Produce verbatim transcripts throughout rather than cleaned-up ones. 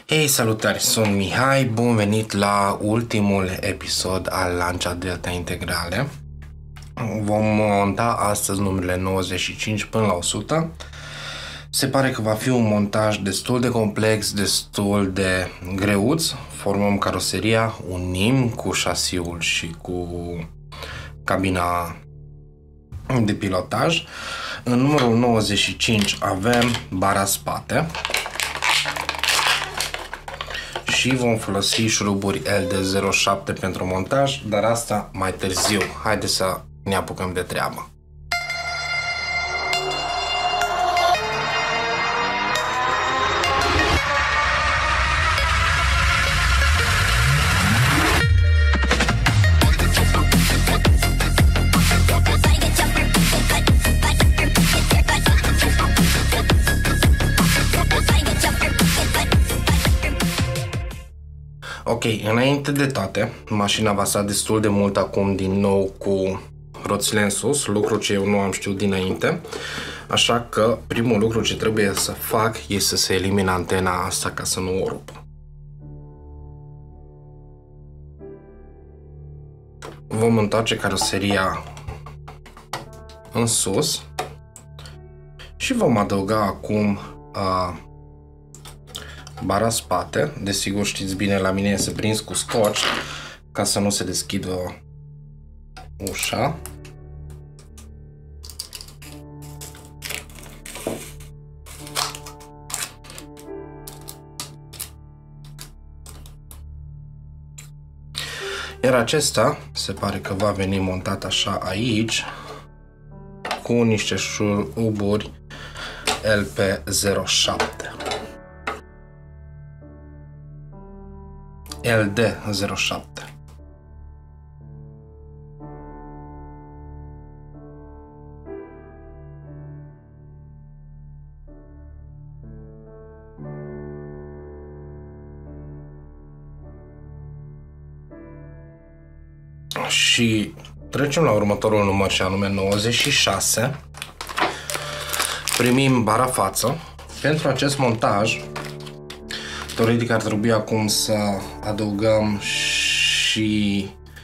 Hei, salutare! Sunt Mihai, bun venit la ultimul episod al Lancia Delta Integrale. Vom monta astăzi numerele nouăzeci și cinci până la o sută. Se pare că va fi un montaj destul de complex, destul de greuț. Formăm caroseria, unim cu șasiul și cu cabina de pilotaj. În numărul nouăzeci și cinci avem bara spate și vom folosi șuruburi L D zero șapte pentru montaj, dar asta mai târziu. Haideți să ne apucăm de treabă. Ok, înainte de toate, mașina va sta destul de mult acum din nou cu roțile în sus, lucru ce eu nu am știut dinainte, așa că primul lucru ce trebuie să fac este să elimin antena asta ca să nu o rup. Vom întoarce caroseria în sus și vom adăuga acum uh, bara spate. Desigur știți bine, la mine este prins cu scotch ca să nu se deschidă ușa. Iar acesta se pare că va veni montat așa aici cu niște șuruburi L P zero șapte. L D zero șapte. Și trecem la următorul număr, și anume nouăzeci și șase. Primim bara față. Pentru acest montaj teoretic ar trebui acum să adăugăm și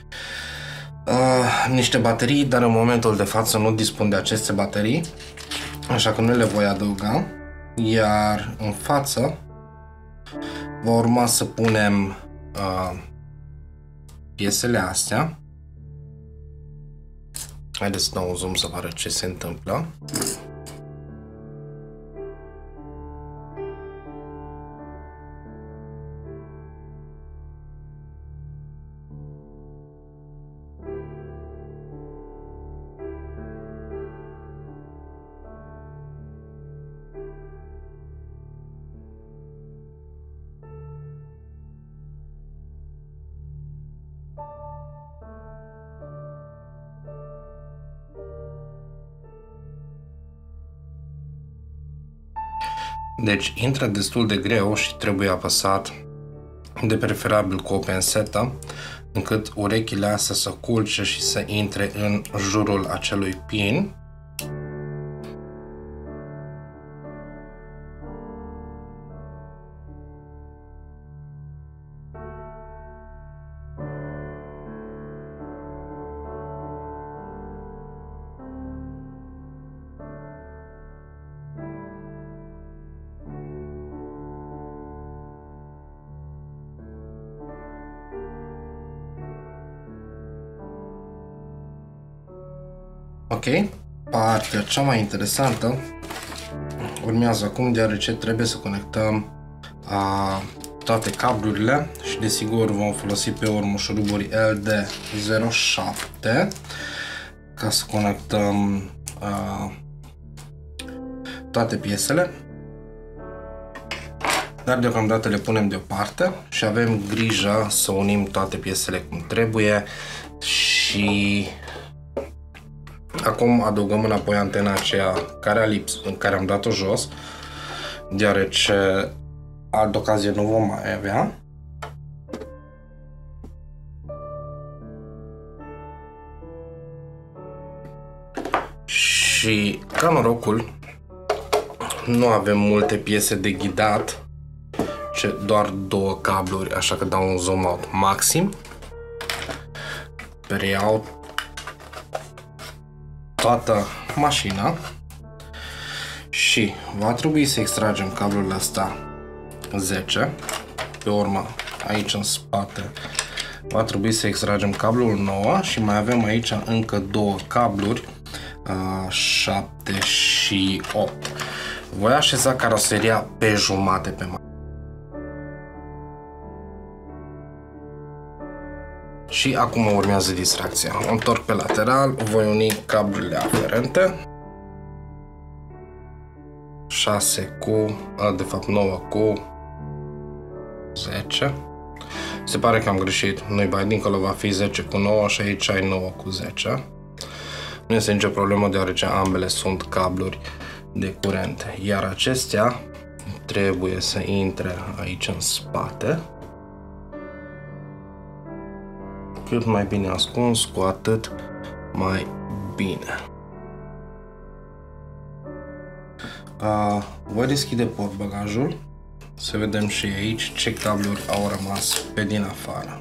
uh, niște baterii, dar în momentul de față nu dispun de aceste baterii, așa că nu le voi adăuga. Iar în față va urma să punem uh, piesele astea. Haideți să dau un zoom să vă arăt ce se întâmplă. Deci intră destul de greu și trebuie apăsat, de preferabil cu o pensetă, încât urechile astea să culce și să intre în jurul acelui pin. Ok, partea cea mai interesantă urmează acum, deoarece trebuie să conectăm a, toate cablurile și desigur vom folosi pe urmă șuruburi L D zero șapte ca să conectăm a, toate piesele, dar deocamdată le punem deoparte și avem grijă să unim toate piesele cum trebuie. Și acum adăugăm înapoi antena aceea care a lips, în care am dat-o jos, deoarece altă ocazie nu vom mai avea. Și ca norocul nu avem multe piese de ghidat, face doar două cabluri, așa că dau un zoom out maxim. Preiau toată mașina și va trebui să extragem cablul ăsta zece. Pe urmă, aici în spate va trebui să extragem cablul nouă și mai avem aici încă două cabluri, șapte și opt. Voi așeza caroseria pe jumate pe mașină. Și acum urmează distracția. O întorc pe lateral, voi uni cablurile aferente. șase cu, de fapt nouă cu zece. Se pare că am greșit. Nu-i bai, dincolo va fi zece cu nouă și aici ai nouă cu zece. Nu este nicio problemă deoarece ambele sunt cabluri de curent. Iar acestea trebuie să intre aici în spate. Cât mai bine ascuns, cu atât mai bine. Uh, voi deschide portbagajul să vedem și aici ce cabluri au rămas pe din afară.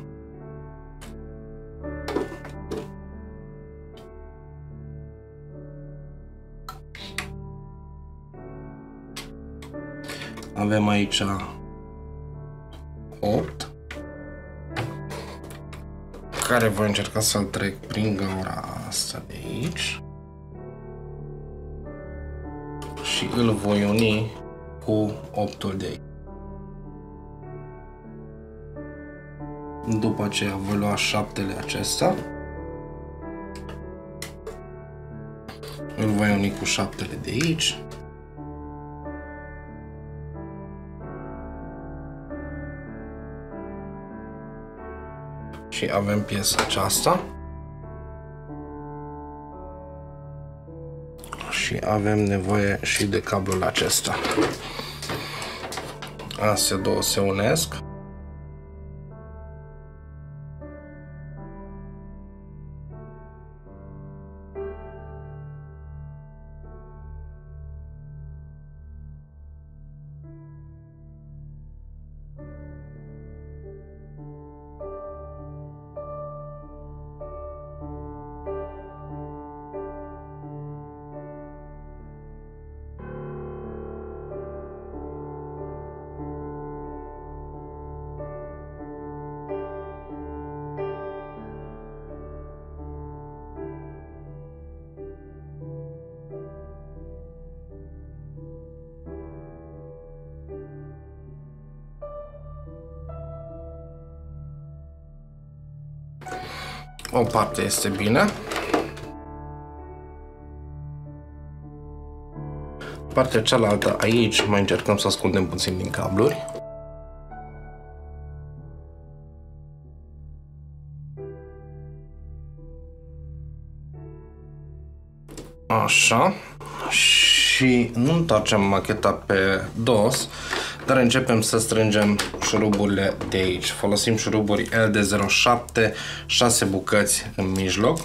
Avem aici opt, care voi încerca să-l trec prin gaura asta de aici și îl voi uni cu optul de aici. După aceea voi lua șaptele acesta, îl voi uni cu șaptele de aici. Și avem piesa aceasta. Și avem nevoie și de cablul acesta. Astea două se unesc. O parte este bine. Partea cealaltă, aici mai încercăm să ascundem puțin din cabluri. Așa. Și nu întoarcem macheta pe dos, dar începem să strângem șuruburile de aici. Folosim șuruburi L D zero șapte, șase bucăți în mijloc.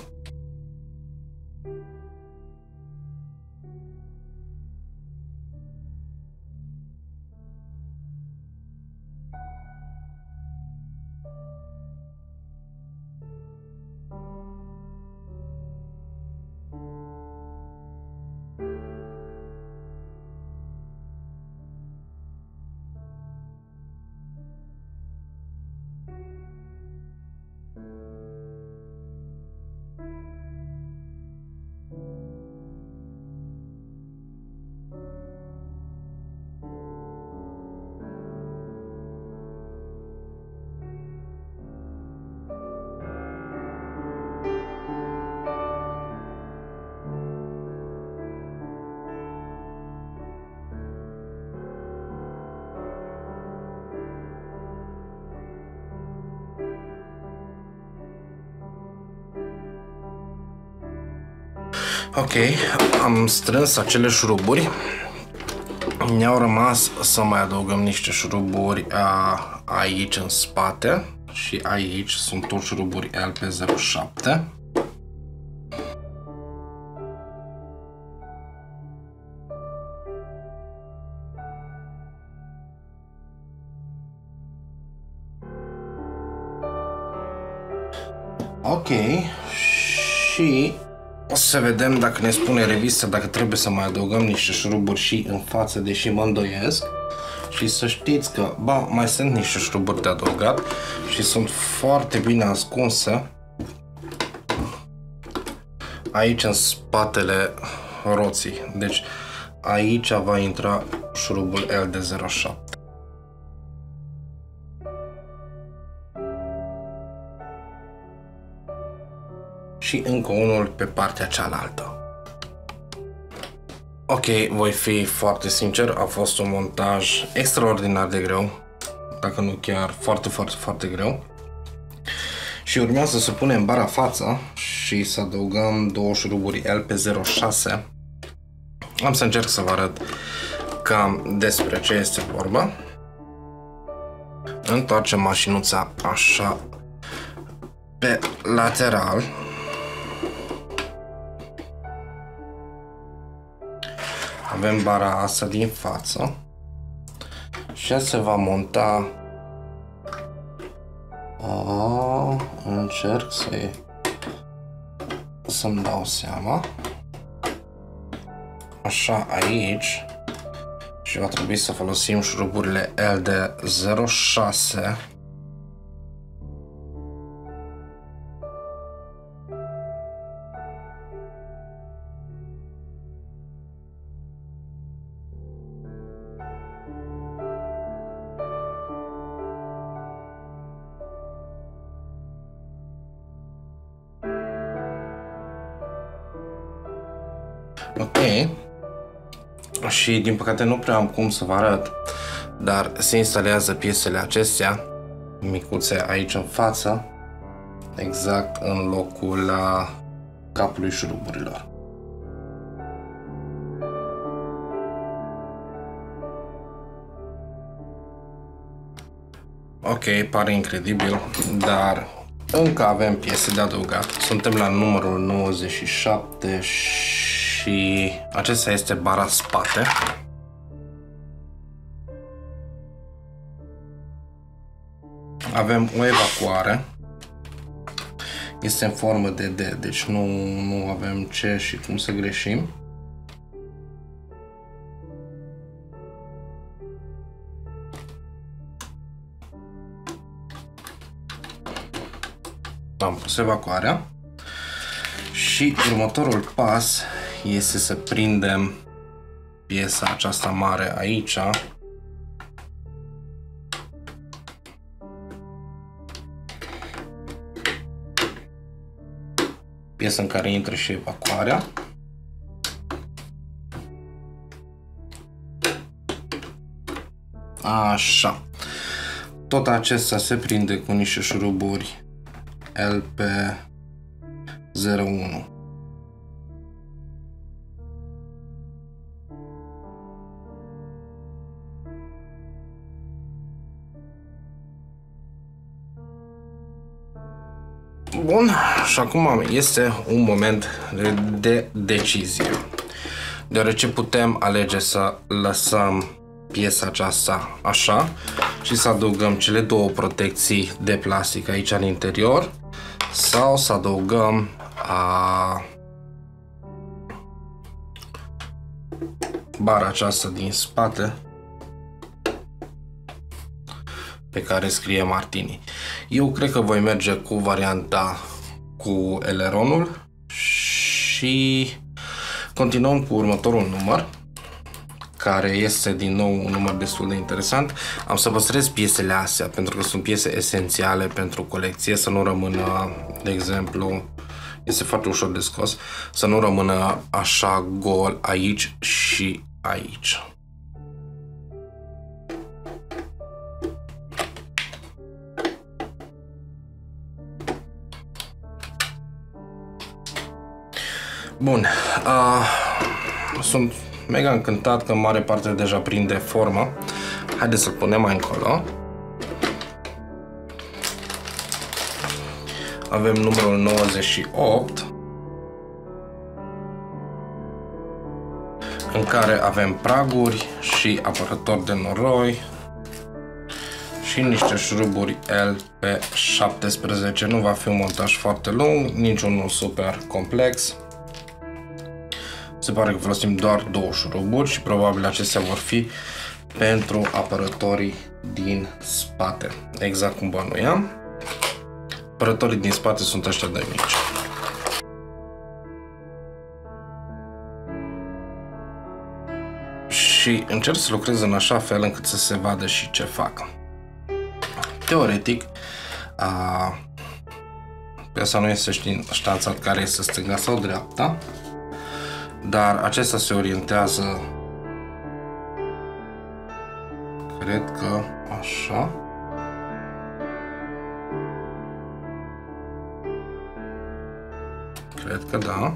Ok, am strâns acele șuruburi. Ne-au rămas să mai adăugăm niște șuruburi a, aici în spate și aici sunt tot șuruburi L P zero șapte. Ok, și o să vedem dacă ne spune revista dacă trebuie să mai adăugăm niște șuruburi și în față, deși mă îndoiesc. Și să știți că, ba, mai sunt niște șuruburi de adăugat și sunt foarte bine ascunse aici în spatele roții. Deci aici va intra șurubul L D zero șapte. Și încă unul pe partea cealaltă. Ok, voi fi foarte sincer, a fost un montaj extraordinar de greu, dacă nu chiar foarte, foarte, foarte greu. Și urmează să punem bara față și să adăugăm două șuruburi L P zero șase. Am să încerc să vă arăt cam despre ce este vorba. Întoarcem mașinuța așa pe lateral. Avem bara asta din față și ea se va monta. A, încerc să să-mi dau seama. Așa aici. Și va trebui să folosim șuruburile L D zero șase. Ok, și din păcate nu prea am cum să vă arăt, dar se instalează piesele acestea micuțe aici în față, exact în locul capului șuruburilor. Ok, pare incredibil, dar încă avem piese de adăugat. Suntem la numărul nouăzeci și șapte și acesta este bara spate. Avem o evacuare. Este în formă de D, deci nu, nu avem ce și cum să greșim. Am pus evacuarea și următorul pas este să prindem piesa aceasta mare aici. Piesa în care intră și evacuarea. Așa. Tot acesta se prinde cu niște șuruburi L P zero unu. Bun, și acum este un moment de decizie, deoarece putem alege să lăsăm piesa aceasta așa și să adăugăm cele două protecții de plastic aici în interior, sau să adăugăm a, bara aceasta din spate pe care scrie Martini. Eu cred că voi merge cu varianta cu eleronul și continuăm cu următorul număr, care este din nou un număr destul de interesant. Am să păstrez piesele astea pentru că sunt piese esențiale pentru colecție, să nu rămână, de exemplu, este foarte ușor de scos, să nu rămână așa gol aici și aici. Bun, uh, sunt mega încântat că în mare parte deja prinde formă. Haideți să-l punem mai încolo. Avem numărul nouăzeci și opt, în care avem praguri și apărători de noroi și și niște șuruburi L pe șaptesprezece. Nu va fi un montaj foarte lung, niciunul super complex. Se pare că folosim doar două șuruburi și probabil acestea vor fi pentru apărătorii din spate, exact cum bănuiam. Apărătorii din spate sunt ăștia de mici. Și încerc să lucrez în așa fel încât să se vadă și ce fac. Teoretic, a, piesa nu este ștanțat care este stânga sau dreapta, dar acesta se orientează, cred că așa. Cred că da.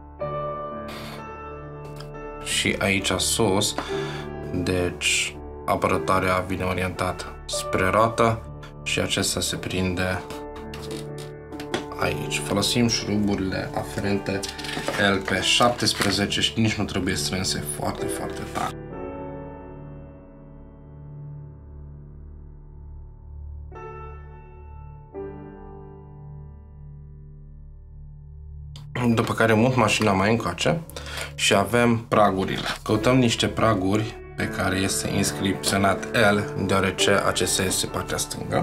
Și aici sus, deci apărătoarea vine orientat spre roată și acesta se prinde aici. Folosim șuruburile aferente L pe șaptesprezece și nici nu trebuie strânse foarte, foarte tare. După care mut mașina mai încoace și avem pragurile. Căutăm niște praguri pe care este inscripționat L, deoarece acesta este partea stângă.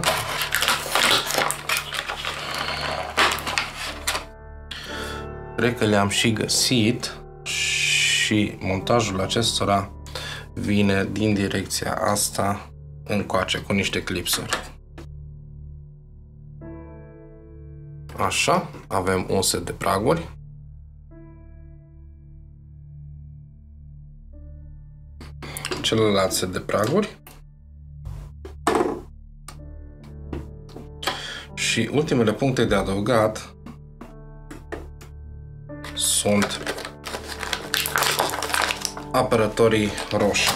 Cred că le-am și găsit și montajul acestora vine din direcția asta încoace cu niște clipsuri. Așa, avem un set de praguri. Celălalt set de praguri. Și ultimele puncte de adăugat sunt apărătorii roșii.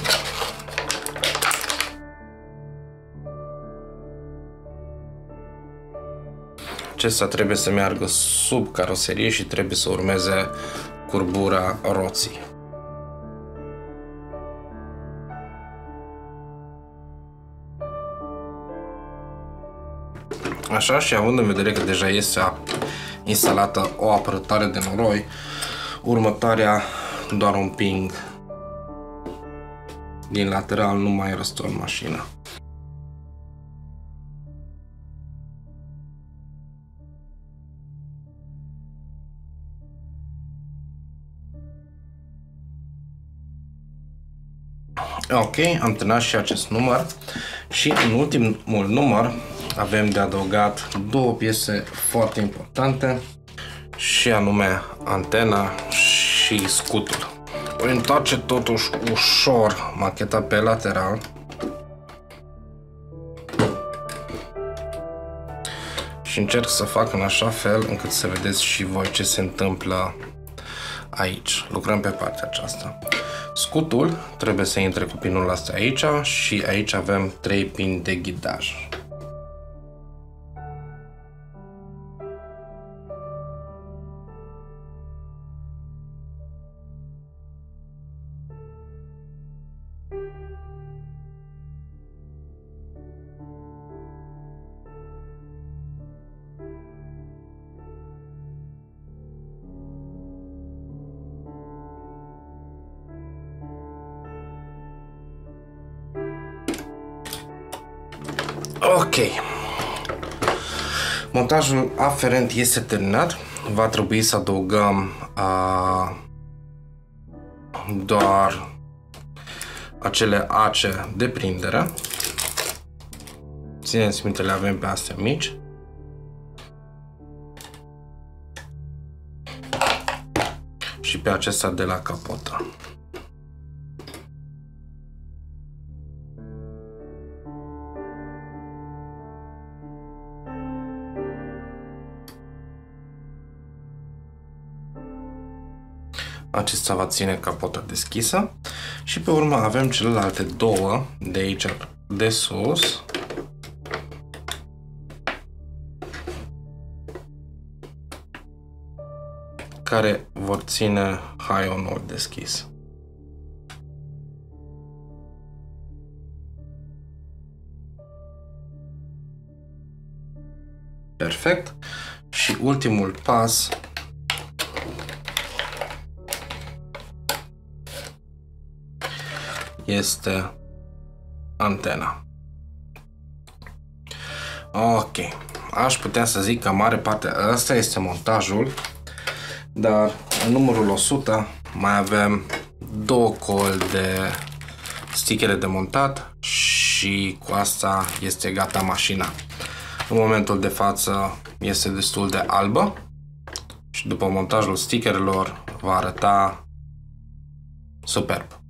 Acesta trebuie să meargă sub caroserie și trebuie să urmeze curbura roții. Așa, și având în vedere că deja este instalată o apărătoare de noroi, următoarea doar un ping din lateral, nu mai răstorn mașina. Ok, am terminat și acest număr și în ultimul număr avem de adăugat două piese foarte importante și anume antena și scutul. Voi întoarce totuși ușor macheta pe lateral și încerc să fac în așa fel încât să vedeți și voi ce se întâmplă aici. Lucrăm pe partea aceasta. Scutul trebuie să intre cu pinul ăsta aici și aici avem trei pini de ghidaj. Ok. Montajul aferent este terminat. Va trebui să adăugăm a, doar acele ace de prindere. Țineți minte, le avem pe astea mici. Și pe acesta de la capotă. Acesta va ține capota deschisă și pe urmă avem celelalte două de aici de sus care vor ține haionul deschis. Perfect. Și ultimul pas este antena. Ok. Aș putea să zic că mare parte ăsta este montajul, dar în numărul o sută mai avem două coli de stickere de montat și cu asta este gata mașina. În momentul de față este destul de albă și după montajul stickerelor va arăta superb.